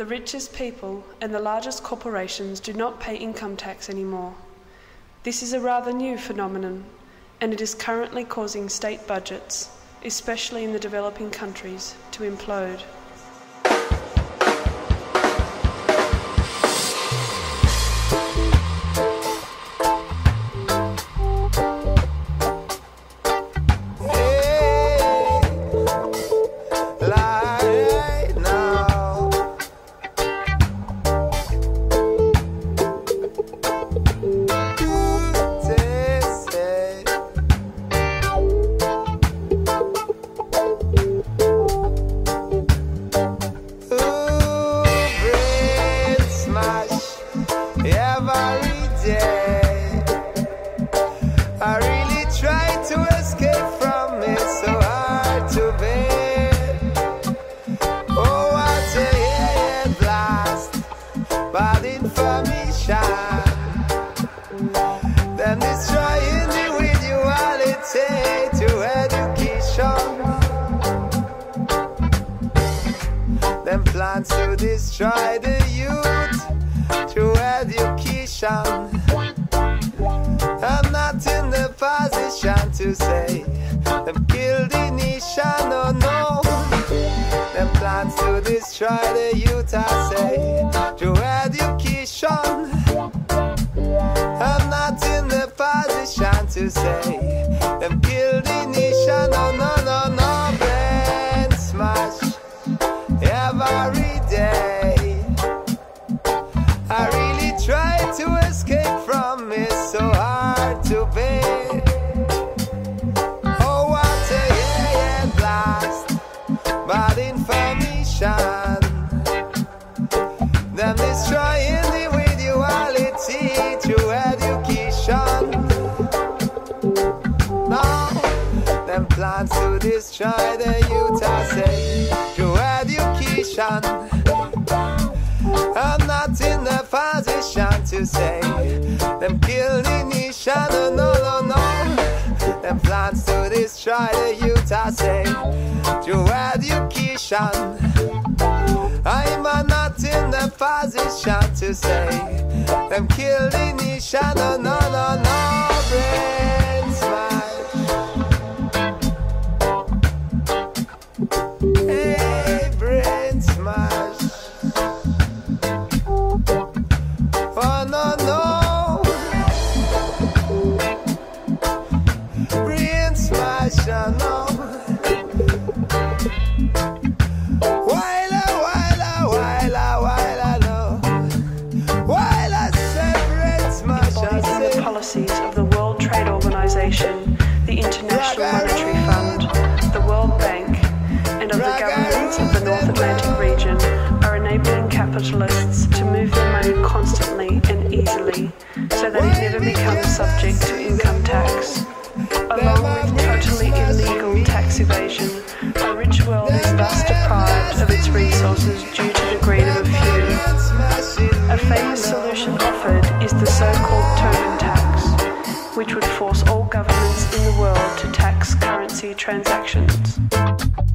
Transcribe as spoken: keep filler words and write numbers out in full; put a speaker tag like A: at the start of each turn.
A: The richest people and the largest corporations do not pay income tax anymore. This is a rather new phenomenon, and it is currently causing state budgets, especially in the developing countries, to implode.
B: Plans to destroy the youth through education. I'm not in the position to say them kill the nation, oh no. Them plans to destroy the youth, I say, through education. I'm not in the position to say them kill the nation, oh no, no, no. Brain smash every day. I really try to escape from it, so hard to bear. Oh, what a yeah, yeah, blast, bad information. Them destroying individuality through education. No, them plans to destroy the youth, I say, through education. I'm not in the position to say them kill the nation, no, no, no, no. Them plans to destroy the youth, I say, through education. I'm not in the position to say them kill the nation, no, no, no, no. Brain smash. Hey, brain smash. Oh no, no. Brain smash, oh no. While I, while I, while I, while I know. While I say brain smash, I
A: Embodying
B: say.
A: the policies of the World Trade Organization, the International Monetary Fund, the World Bank, and of the governments of the North Atlantic region are enabling capitalists to move their money constantly and easily so that it never becomes subject to income tax. Along with totally illegal tax evasion, a rich world is thus deprived of its resources due to the greed of a few. A famous solution offered is the so-called Tobin tax, which would force all governments in the world to tax currency transactions.